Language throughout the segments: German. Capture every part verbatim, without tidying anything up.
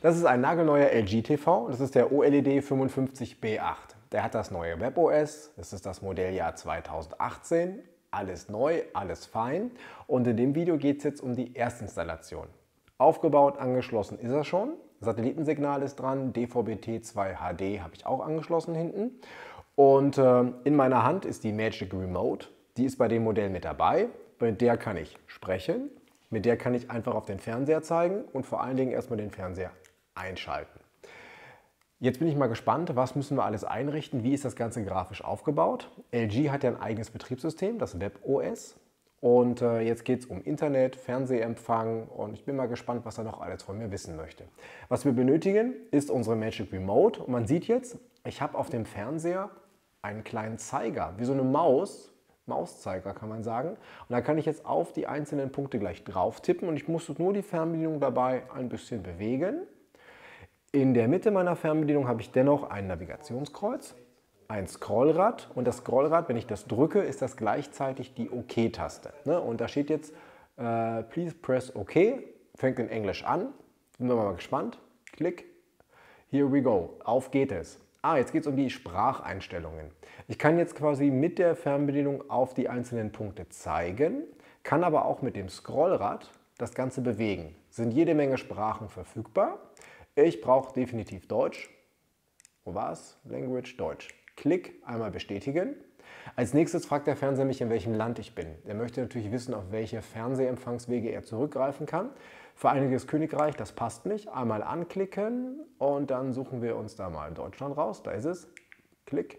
Das ist ein nagelneuer L G T V, das ist der O L E D fünfundfünfzig B acht. Der hat das neue WebOS, das ist das Modelljahr zweitausendachtzehn, alles neu, alles fein. Und in dem Video geht es jetzt um die Erstinstallation. Aufgebaut, angeschlossen ist er schon, Satellitensignal ist dran, D V B T zwei H D habe ich auch angeschlossen hinten. Und äh, in meiner Hand ist die Magic Remote, die ist bei dem Modell mit dabei, mit der kann ich sprechen. Mit der kann ich einfach auf den Fernseher zeigen und vor allen Dingen erstmal den Fernseher einschalten. Jetzt bin ich mal gespannt, was müssen wir alles einrichten, wie ist das Ganze grafisch aufgebaut. L G hat ja ein eigenes Betriebssystem, das WebOS. Und äh, jetzt geht es um Internet, Fernsehempfang und ich bin mal gespannt, was er noch alles von mir wissen möchte. Was wir benötigen, ist unsere Magic Remote. Und man sieht jetzt, ich habe auf dem Fernseher einen kleinen Zeiger, wie so eine Maus. Mauszeiger kann man sagen. Und da kann ich jetzt auf die einzelnen Punkte gleich drauf tippen und ich muss nur die Fernbedienung dabei ein bisschen bewegen. In der Mitte meiner Fernbedienung habe ich dennoch ein Navigationskreuz, ein Scrollrad und das Scrollrad, wenn ich das drücke, ist das gleichzeitig die OK-Taste. Und da steht jetzt äh, Please press OK, fängt in Englisch an. Sind wir mal gespannt. Klick. Here we go. Auf geht es. Ah, jetzt geht es um die Spracheinstellungen. Ich kann jetzt quasi mit der Fernbedienung auf die einzelnen Punkte zeigen, kann aber auch mit dem Scrollrad das Ganze bewegen. Es sind jede Menge Sprachen verfügbar. Ich brauche definitiv Deutsch. Wo war es? Language Deutsch. Klick, einmal bestätigen. Als nächstes fragt der Fernseher mich, in welchem Land ich bin. Er möchte natürlich wissen, auf welche Fernsehempfangswege er zurückgreifen kann. Vereinigtes Königreich, das passt nicht. Einmal anklicken und dann suchen wir uns da mal Deutschland raus. Da ist es. Klick.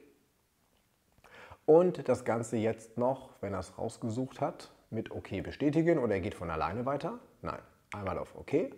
Und das Ganze jetzt noch, wenn er es rausgesucht hat, mit OK bestätigen oder er geht von alleine weiter. Nein, einmal auf OK.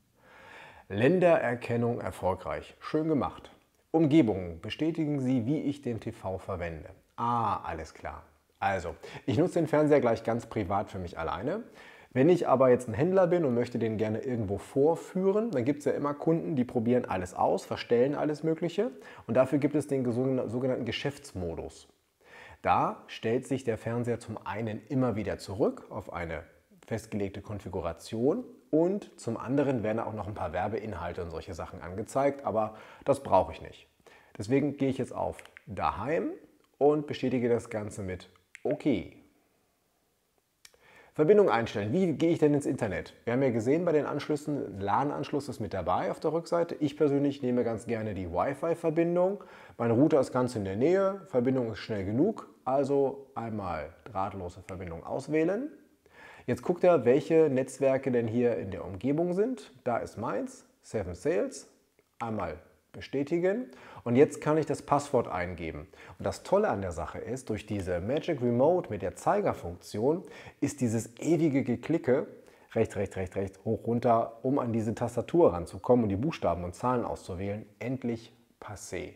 Ländererkennung erfolgreich. Schön gemacht. Umgebung. Bestätigen Sie, wie ich den T V verwende. Ah, alles klar. Also, ich nutze den Fernseher gleich ganz privat für mich alleine. Wenn ich aber jetzt ein Händler bin und möchte den gerne irgendwo vorführen, dann gibt es ja immer Kunden, die probieren alles aus, verstellen alles Mögliche und dafür gibt es den sogenannten Geschäftsmodus. Da stellt sich der Fernseher zum einen immer wieder zurück auf eine festgelegte Konfiguration und zum anderen werden auch noch ein paar Werbeinhalte und solche Sachen angezeigt, aber das brauche ich nicht. Deswegen gehe ich jetzt auf Daheim und bestätige das Ganze mit OK. Verbindung einstellen. Wie gehe ich denn ins Internet? Wir haben ja gesehen bei den Anschlüssen, LAN-Anschluss ist mit dabei auf der Rückseite. Ich persönlich nehme ganz gerne die Wi-Fi-Verbindung. Mein Router ist ganz in der Nähe, Verbindung ist schnell genug. Also einmal drahtlose Verbindung auswählen. Jetzt guckt er, welche Netzwerke denn hier in der Umgebung sind. Da ist meins, Seven Sales. Einmal bestätigen. Und jetzt kann ich das Passwort eingeben. Und das Tolle an der Sache ist, durch diese Magic Remote mit der Zeigerfunktion ist dieses ewige Geklicke, rechts, rechts, rechts, rechts, hoch, runter, um an diese Tastatur ranzukommen und die Buchstaben und Zahlen auszuwählen, endlich passé.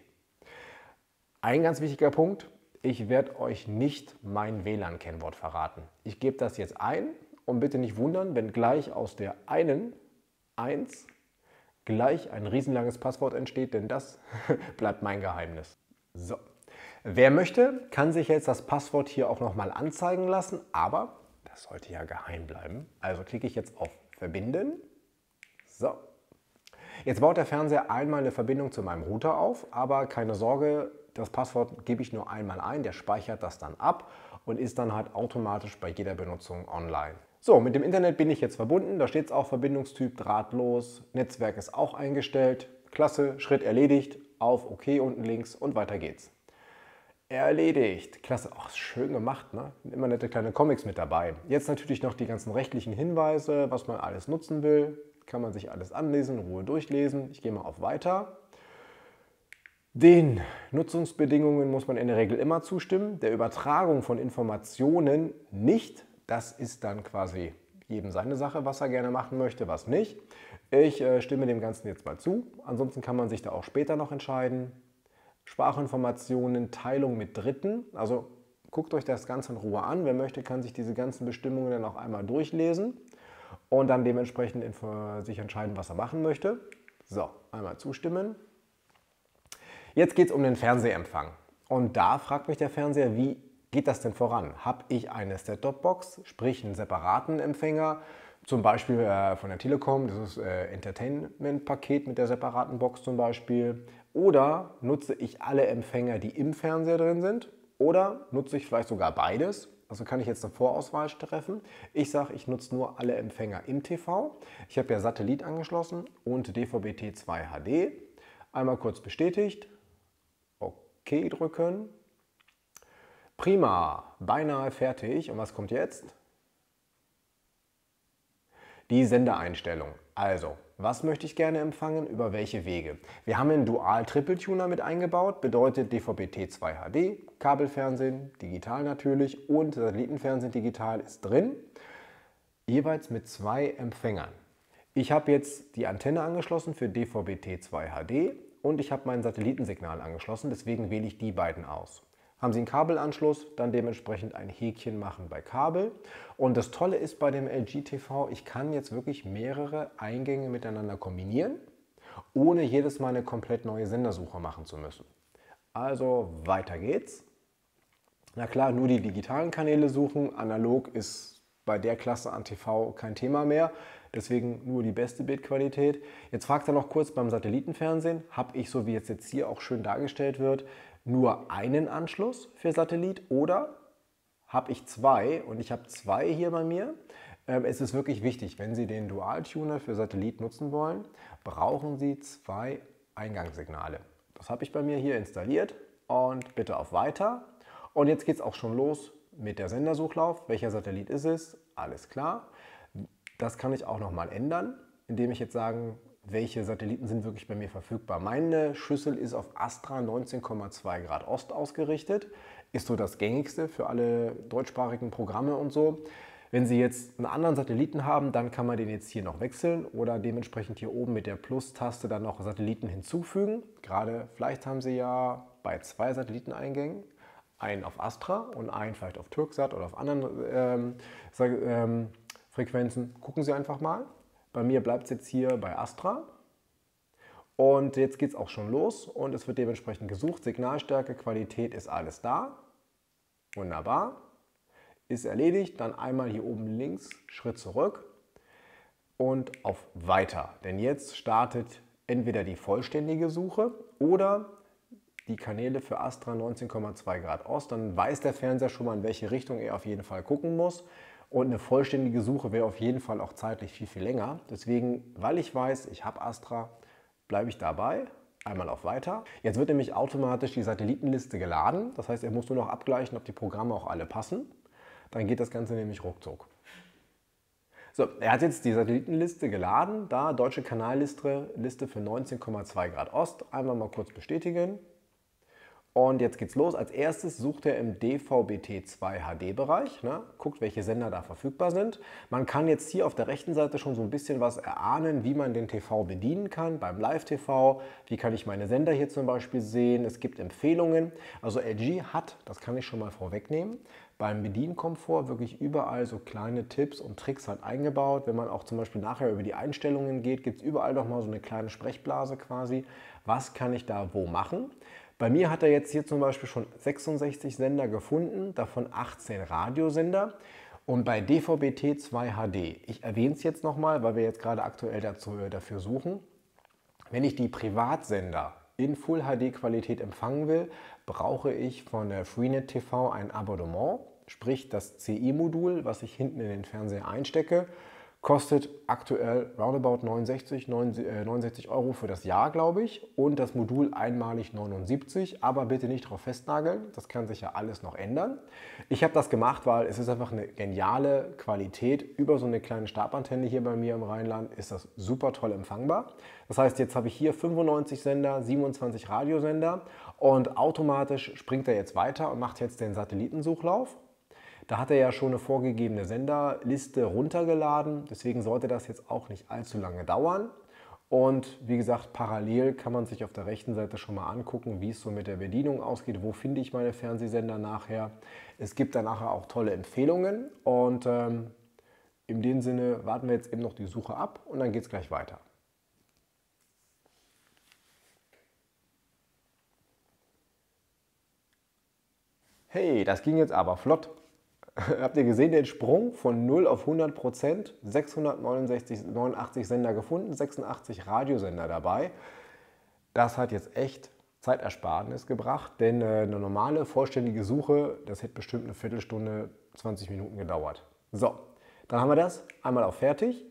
Ein ganz wichtiger Punkt, ich werde euch nicht mein W L A N-Kennwort verraten. Ich gebe das jetzt ein und bitte nicht wundern, wenn gleich aus der einen eins gleich ein riesenlanges Passwort entsteht, denn das bleibt mein Geheimnis. So. Wer möchte, kann sich jetzt das Passwort hier auch nochmal anzeigen lassen, aber das sollte ja geheim bleiben. Also klicke ich jetzt auf Verbinden. So. Jetzt baut der Fernseher einmal eine Verbindung zu meinem Router auf, aber keine Sorge, das Passwort gebe ich nur einmal ein, der speichert das dann ab und ist dann halt automatisch bei jeder Benutzung online. So, mit dem Internet bin ich jetzt verbunden, da steht es auch Verbindungstyp drahtlos, Netzwerk ist auch eingestellt, klasse, Schritt erledigt, auf OK unten links und weiter geht's. Erledigt, klasse, oh, ist schön gemacht, ne? Immer nette kleine Comics mit dabei. Jetzt natürlich noch die ganzen rechtlichen Hinweise, was man alles nutzen will, kann man sich alles anlesen, in Ruhe durchlesen. Ich gehe mal auf Weiter. Den Nutzungsbedingungen muss man in der Regel immer zustimmen, der Übertragung von Informationen nicht. Das ist dann quasi jedem seine Sache, was er gerne machen möchte, was nicht. Ich äh, stimme dem Ganzen jetzt mal zu. Ansonsten kann man sich da auch später noch entscheiden. Sprachinformationen, Teilung mit Dritten. Also guckt euch das Ganze in Ruhe an. Wer möchte, kann sich diese ganzen Bestimmungen dann auch einmal durchlesen und dann dementsprechend sich entscheiden, was er machen möchte. So, einmal zustimmen. Jetzt geht es um den Fernsehempfang. Und da fragt mich der Fernseher, wie geht das denn voran? Habe ich eine Set-Top-Box, sprich einen separaten Empfänger Zum Beispiel äh, von der Telekom, dieses äh, Entertainment-Paket mit der separaten Box zum Beispiel. Oder nutze ich alle Empfänger, die im Fernseher drin sind? Oder nutze ich vielleicht sogar beides? Also kann ich jetzt eine Vorauswahl treffen. Ich sage, ich nutze nur alle Empfänger im T V. Ich habe ja Satellit angeschlossen und D V B T zwei H D. Einmal kurz bestätigt. OK drücken. Prima, beinahe fertig. Und was kommt jetzt? Die Sendereinstellung. Also, was möchte ich gerne empfangen? Über welche Wege? Wir haben einen Dual-Triple-Tuner mit eingebaut, bedeutet D V B T zwei H D, Kabelfernsehen, digital natürlich und Satellitenfernsehen digital ist drin, jeweils mit zwei Empfängern. Ich habe jetzt die Antenne angeschlossen für D V B T zwei H D und ich habe mein Satellitensignal angeschlossen, deswegen wähle ich die beiden aus. Haben Sie einen Kabelanschluss, dann dementsprechend ein Häkchen machen bei Kabel. Und das Tolle ist bei dem L G T V, ich kann jetzt wirklich mehrere Eingänge miteinander kombinieren, ohne jedes Mal eine komplett neue Sendersuche machen zu müssen. Also weiter geht's. Na klar, nur die digitalen Kanäle suchen. Analog ist bei der Klasse an T V kein Thema mehr. Deswegen nur die beste Bildqualität. Jetzt fragt er noch kurz beim Satellitenfernsehen, habe ich, so wie jetzt, jetzt hier auch schön dargestellt wird, nur einen Anschluss für Satellit oder habe ich zwei? Und ich habe zwei hier bei mir. Ähm, es ist wirklich wichtig, wenn Sie den Dual-Tuner für Satellit nutzen wollen, brauchen Sie zwei Eingangssignale. Das habe ich bei mir hier installiert und bitte auf Weiter. Und jetzt geht es auch schon los mit der Sendersuchlauf. Welcher Satellit ist es? Alles klar. Das kann ich auch nochmal ändern, indem ich jetzt sagen, welche Satelliten sind wirklich bei mir verfügbar. Meine Schüssel ist auf Astra neunzehn Komma zwei Grad Ost ausgerichtet. Ist so das gängigste für alle deutschsprachigen Programme und so. Wenn Sie jetzt einen anderen Satelliten haben, dann kann man den jetzt hier noch wechseln oder dementsprechend hier oben mit der Plus-Taste dann noch Satelliten hinzufügen. Gerade vielleicht haben Sie ja bei zwei Satelliteneingängen einen auf Astra und einen vielleicht auf Turksat oder auf anderen ähm, ähm, Frequenzen. Gucken Sie einfach mal. Bei mir bleibt es jetzt hier bei Astra. Und jetzt geht es auch schon los und es wird dementsprechend gesucht. Signalstärke, Qualität ist alles da. Wunderbar. Ist erledigt. Dann einmal hier oben links, Schritt zurück und auf Weiter. Denn jetzt startet entweder die vollständige Suche oder die Kanäle für Astra neunzehn Komma zwei Grad Ost. Dann weiß der Fernseher schon mal, in welche Richtung er auf jeden Fall gucken muss. Und eine vollständige Suche wäre auf jeden Fall auch zeitlich viel, viel länger. Deswegen, weil ich weiß, ich habe Astra, bleibe ich dabei. Einmal auf Weiter. Jetzt wird nämlich automatisch die Satellitenliste geladen. Das heißt, er muss nur noch abgleichen, ob die Programme auch alle passen. Dann geht das Ganze nämlich ruckzuck. So, er hat jetzt die Satellitenliste geladen. Da deutsche Kanalliste Liste für neunzehn Komma zwei Grad Ost. Einmal mal kurz bestätigen. Und jetzt geht's los. Als erstes sucht er im D V B T zwei H D-Bereich, ne? Guckt, welche Sender da verfügbar sind. Man kann jetzt hier auf der rechten Seite schon so ein bisschen was erahnen, wie man den T V bedienen kann beim Live-T V. Wie kann ich meine Sender hier zum Beispiel sehen? Es gibt Empfehlungen. Also L G hat, das kann ich schon mal vorwegnehmen, beim Bedienkomfort wirklich überall so kleine Tipps und Tricks halt eingebaut. Wenn man auch zum Beispiel nachher über die Einstellungen geht, gibt es überall noch mal so eine kleine Sprechblase quasi. Was kann ich da wo machen? Bei mir hat er jetzt hier zum Beispiel schon sechsundsechzig Sender gefunden, davon achtzehn Radiosender. Und bei D V B T zwei H D, ich erwähne es jetzt nochmal, weil wir jetzt gerade aktuell dazu, dafür suchen, wenn ich die Privatsender in Full H D-Qualität empfangen will, brauche ich von der Freenet T V ein Abonnement, sprich das C I-Modul, was ich hinten in den Fernseher einstecke. Kostet aktuell roundabout neunundsechzig, neunundsechzig Euro für das Jahr, glaube ich. Und das Modul einmalig neunundsiebzig. Aber bitte nicht drauf festnageln. Das kann sich ja alles noch ändern. Ich habe das gemacht, weil es ist einfach eine geniale Qualität. Über so eine kleine Stabantenne hier bei mir im Rheinland ist das super toll empfangbar. Das heißt, jetzt habe ich hier fünfundneunzig Sender, siebenundzwanzig Radiosender. Und automatisch springt er jetzt weiter und macht jetzt den Satellitensuchlauf. Da hat er ja schon eine vorgegebene Senderliste runtergeladen, deswegen sollte das jetzt auch nicht allzu lange dauern. Und wie gesagt, parallel kann man sich auf der rechten Seite schon mal angucken, wie es so mit der Bedienung ausgeht, wo finde ich meine Fernsehsender nachher. Es gibt da nachher auch tolle Empfehlungen und ähm, in dem Sinne warten wir jetzt eben noch die Suche ab und dann geht es gleich weiter. Hey, das ging jetzt aber flott. Habt ihr gesehen, den Sprung von null auf hundert Prozent? sechshundertneunundsechzig, neunundachtzig Sender gefunden, sechsundachtzig Radiosender dabei. Das hat jetzt echt Zeitersparnis gebracht, denn äh, eine normale, vollständige Suche, das hätte bestimmt eine Viertelstunde, zwanzig Minuten gedauert. So, dann haben wir das einmal auf fertig.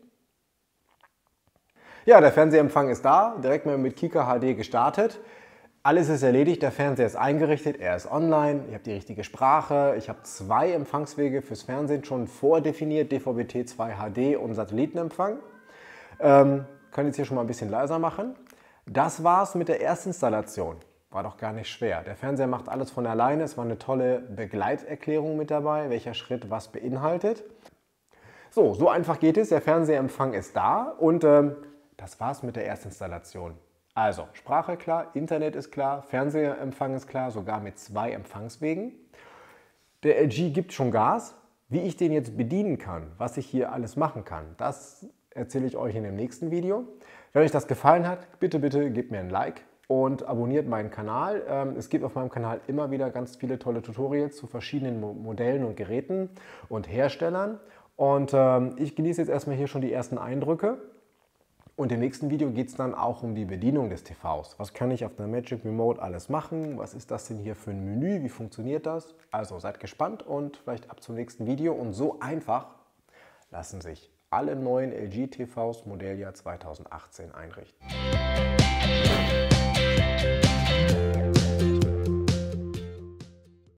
Ja, der Fernsehempfang ist da, direkt mal mit Kika H D gestartet. Alles ist erledigt, der Fernseher ist eingerichtet, er ist online, ich habe die richtige Sprache, ich habe zwei Empfangswege fürs Fernsehen schon vordefiniert, D V B T zwei H D und Satellitenempfang. Ähm, kann jetzt hier schon mal ein bisschen leiser machen. Das war's mit der Erstinstallation. War doch gar nicht schwer. Der Fernseher macht alles von alleine, es war eine tolle Begleiterklärung mit dabei, welcher Schritt was beinhaltet. So, so einfach geht es, der Fernsehempfang ist da und ähm, das war's mit der Erstinstallation. Also, Sprache klar, Internet ist klar, Fernsehempfang ist klar, sogar mit zwei Empfangswegen. Der L G gibt schon Gas. Wie ich den jetzt bedienen kann, was ich hier alles machen kann, das erzähle ich euch in dem nächsten Video. Wenn euch das gefallen hat, bitte, bitte gebt mir ein Like und abonniert meinen Kanal. Es gibt auf meinem Kanal immer wieder ganz viele tolle Tutorials zu verschiedenen Modellen und Geräten und Herstellern. Und ich genieße jetzt erstmal hier schon die ersten Eindrücke. Und im nächsten Video geht es dann auch um die Bedienung des T Vs. Was kann ich auf der Magic Remote alles machen? Was ist das denn hier für ein Menü? Wie funktioniert das? Also seid gespannt und vielleicht ab zum nächsten Video. Und so einfach lassen sich alle neuen L G T Vs Modelljahr zweitausendachtzehn einrichten.